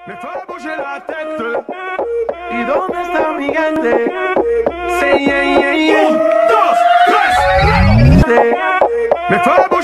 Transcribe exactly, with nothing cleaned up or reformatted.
Me fais bouger la tête. ¿Y dónde está mi gente? Sí, yeah, yeah, yeah. Un, dos, tres. Me fais